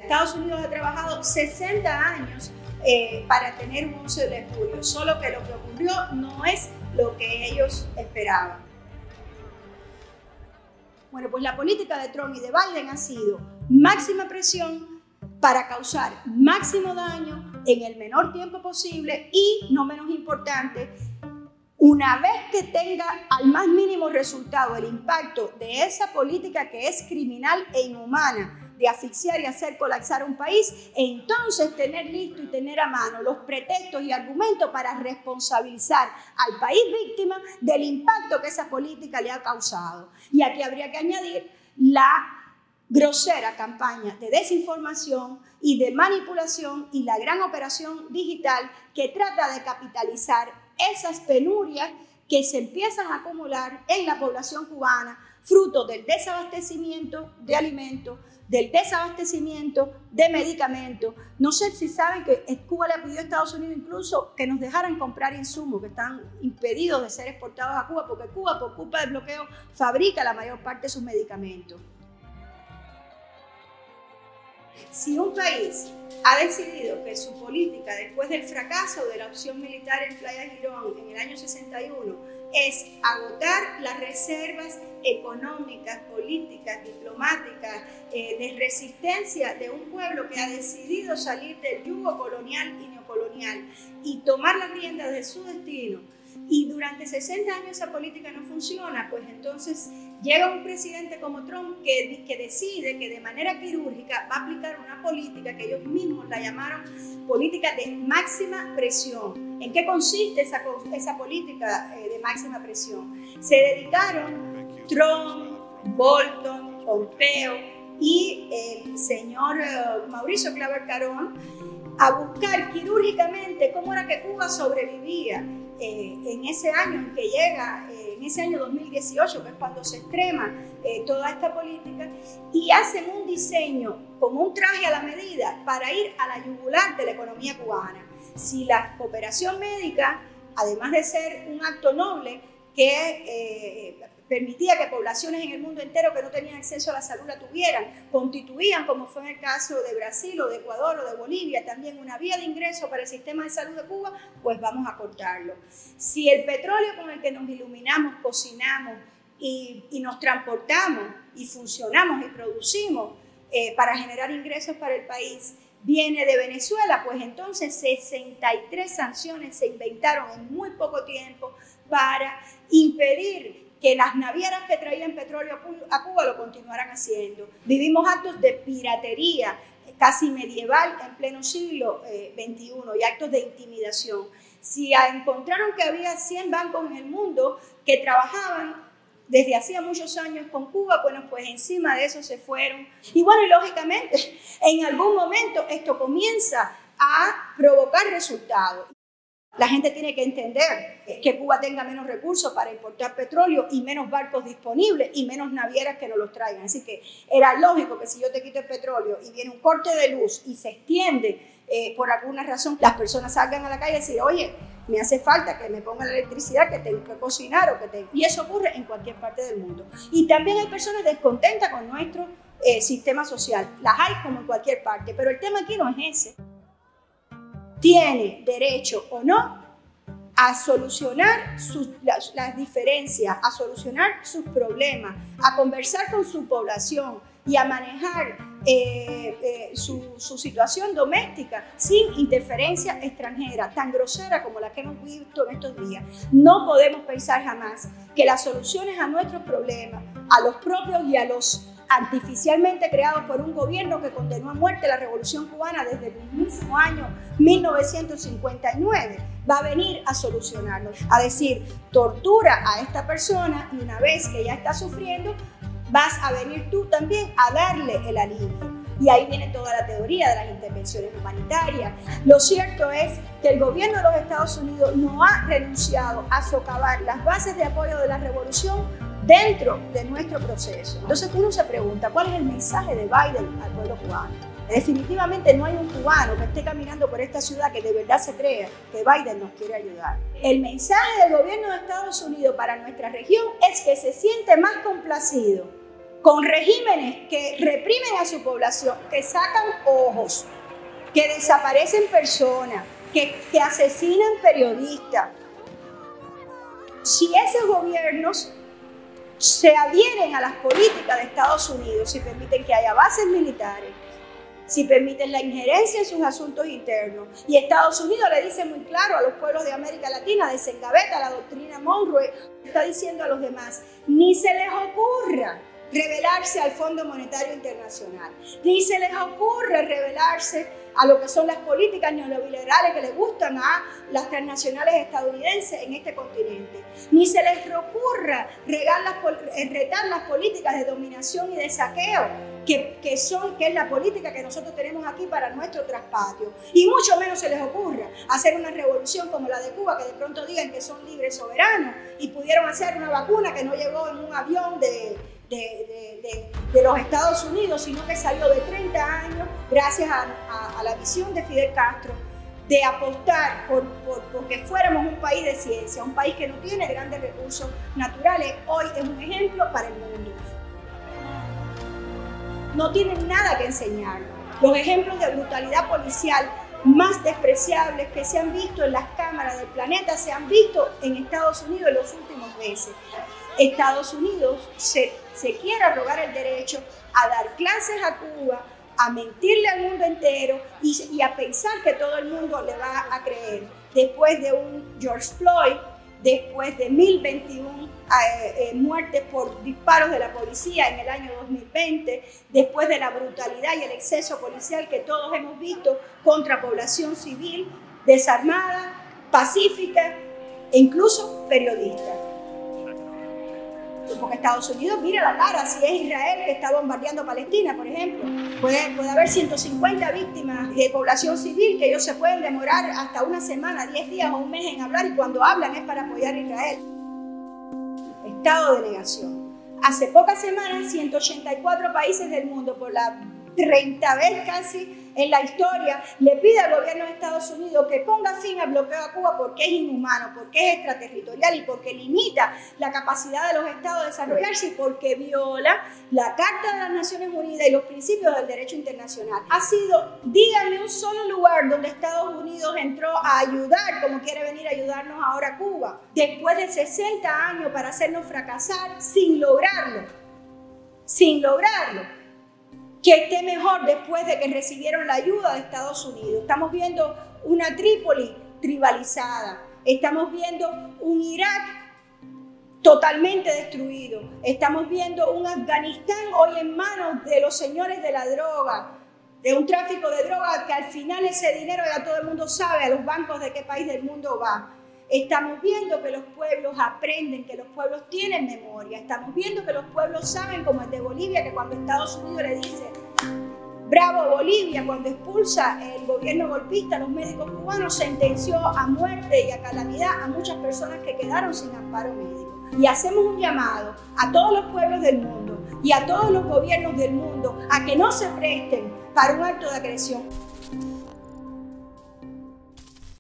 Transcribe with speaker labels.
Speaker 1: Estados Unidos ha trabajado 60 años para tener un 11 de julio, solo que lo que ocurrió no es lo que ellos esperaban. Bueno, pues la política de Trump y de Biden ha sido máxima presión para causar máximo daño en el menor tiempo posible y, no menos importante, una vez que tenga al más mínimo resultado el impacto de esa política que es criminal e inhumana de asfixiar y hacer colapsar un país, entonces tener listo y tener a mano los pretextos y argumentos para responsabilizar al país víctima del impacto que esa política le ha causado. Y aquí habría que añadir la grosera campaña de desinformación y de manipulación y la gran operación digital que trata de capitalizar esas penurias que se empiezan a acumular en la población cubana, fruto del desabastecimiento de alimentos, del desabastecimiento de medicamentos. No sé si saben que Cuba le pidió a Estados Unidos incluso que nos dejaran comprar insumos que están impedidos de ser exportados a Cuba, porque Cuba, por culpa del bloqueo, fabrica la mayor parte de sus medicamentos. Si un país ha decidido que su política, después del fracaso de la opción militar en Playa Girón en el año 61, es agotar las reservas económicas, políticas, diplomáticas, de resistencia de un pueblo que ha decidido salir del yugo colonial y neocolonial y tomar las riendas de su destino, y durante 60 años esa política no funciona, pues entonces llega un presidente como Trump que decide que de manera quirúrgica va a aplicar una política que ellos mismos la llamaron política de máxima presión. ¿En qué consiste esa política de máxima presión? Se dedicaron Trump, Bolton, Pompeo y el señor Mauricio Claver Carón a buscar quirúrgicamente cómo era que Cuba sobrevivía en ese año en que llega, en ese año 2018, que es cuando se extrema toda esta política, y hacen un diseño como un traje a la medida para ir a la yugular de la economía cubana. Si la cooperación médica, además de ser un acto noble que permitía que poblaciones en el mundo entero que no tenían acceso a la salud la tuvieran, constituían, como fue en el caso de Brasil o de Ecuador o de Bolivia, también una vía de ingreso para el sistema de salud de Cuba, pues vamos a cortarlo. Si el petróleo con el que nos iluminamos, cocinamos y nos transportamos y funcionamos y producimos para generar ingresos para el país, viene de Venezuela, pues entonces 63 sanciones se inventaron en muy poco tiempo para impedir que las navieras que traían petróleo a Cuba lo continuaran haciendo. Vivimos actos de piratería casi medieval en pleno siglo XXI y actos de intimidación. Si encontraron que había 100 bancos en el mundo que trabajaban desde hacía muchos años con Cuba, bueno, pues encima de eso se fueron. Y bueno, y lógicamente, en algún momento esto comienza a provocar resultados. La gente tiene que entender que Cuba tenga menos recursos para importar petróleo y menos barcos disponibles y menos navieras que nos los traigan. Así que era lógico que si yo te quito el petróleo y viene un corte de luz y se extiende por alguna razón, las personas salgan a la calle y decir, oye, me hace falta que me pongan la electricidad, que tengo que cocinar y eso ocurre en cualquier parte del mundo. Y también hay personas descontentas con nuestro sistema social. Las hay como en cualquier parte, pero el tema aquí no es ese. Tiene derecho o no a solucionar las diferencias, a solucionar sus problemas, a conversar con su población y a manejar su situación doméstica sin interferencia extranjera, tan grosera como la que hemos visto en estos días. No podemos pensar jamás que las soluciones a nuestros problemas, a los propios y a los artificialmente creados por un gobierno que condenó a muerte la Revolución Cubana desde el mismo año 1959, va a venir a solucionarlo, a decir, tortura a esta persona y una vez que ya está sufriendo, vas a venir tú también a darle el alivio. Y ahí viene toda la teoría de las intervenciones humanitarias. Lo cierto es que el gobierno de los Estados Unidos no ha renunciado a socavar las bases de apoyo de la revolución dentro de nuestro proceso. Entonces uno se pregunta, ¿cuál es el mensaje de Biden al pueblo cubano? Definitivamente no hay un cubano que esté caminando por esta ciudad que de verdad se crea que Biden nos quiere ayudar. El mensaje del gobierno de Estados Unidos para nuestra región es que se siente más complacido con regímenes que reprimen a su población, que sacan ojos, que desaparecen personas, que asesinan periodistas. Si esos gobiernos se adhieren a las políticas de Estados Unidos, si permiten que haya bases militares, si permiten la injerencia en sus asuntos internos, y Estados Unidos le dice muy claro a los pueblos de América Latina, desengaveta la doctrina Monroe, está diciendo a los demás, ni se les ocurra rebelarse al Fondo Monetario Internacional, ni se les ocurre rebelarse a lo que son las políticas neoliberales que le gustan a las transnacionales estadounidenses en este continente, ni se les ocurra retar las políticas de dominación y de saqueo que es la política que nosotros tenemos aquí para nuestro traspatio, y mucho menos se les ocurra hacer una revolución como la de Cuba, que de pronto digan que son libres soberanos y pudieron hacer una vacuna que no llegó en un avión de los Estados Unidos, sino que salió de 30 años gracias a la visión de Fidel Castro de apostar porque fuéramos un país de ciencia, un país que no tiene grandes recursos naturales. Hoy es un ejemplo para el mundo. No tienen nada que enseñar. Los ejemplos de brutalidad policial más despreciables que se han visto en las cámaras del planeta se han visto en Estados Unidos en los últimos meses. Estados Unidos se quiere arrogar el derecho a dar clases a Cuba, a mentirle al mundo entero y a pensar que todo el mundo le va a creer. Después de un George Floyd, después de 1021 muertes por disparos de la policía en el año 2020, después de la brutalidad y el exceso policial que todos hemos visto contra población civil, desarmada, pacífica e incluso periodistas. Porque Estados Unidos mira la cara, si es Israel que está bombardeando Palestina, por ejemplo, puede haber 150 víctimas de población civil que ellos se pueden demorar hasta una semana, 10 días o un mes en hablar, y cuando hablan es para apoyar a Israel. Estado de negación. Hace pocas semanas, 184 países del mundo, por la 30ª vez casi en la historia, le pide al gobierno de Estados Unidos que ponga fin al bloqueo a Cuba porque es inhumano, porque es extraterritorial y porque limita la capacidad de los estados de desarrollarse y porque viola la Carta de las Naciones Unidas y los principios del derecho internacional. Ha sido, díganme un solo lugar donde Estados Unidos entró a ayudar, como quiere venir a ayudarnos ahora a Cuba, después de 60 años para hacernos fracasar sin lograrlo. Que esté mejor después de que recibieron la ayuda de Estados Unidos. Estamos viendo una Trípoli tribalizada, estamos viendo un Irak totalmente destruido, estamos viendo un Afganistán hoy en manos de los señores de la droga, de un tráfico de droga que al final ese dinero ya todo el mundo sabe a los bancos de qué país del mundo va. Estamos viendo que los pueblos aprenden, que los pueblos tienen memoria. Estamos viendo que los pueblos saben, como el de Bolivia, que cuando Estados Unidos le dice bravo Bolivia, cuando expulsa el gobierno golpista a los médicos cubanos, sentenció a muerte y a calamidad a muchas personas que quedaron sin amparo médico. Y hacemos un llamado a todos los pueblos del mundo y a todos los gobiernos del mundo a que no se presten para un acto de agresión.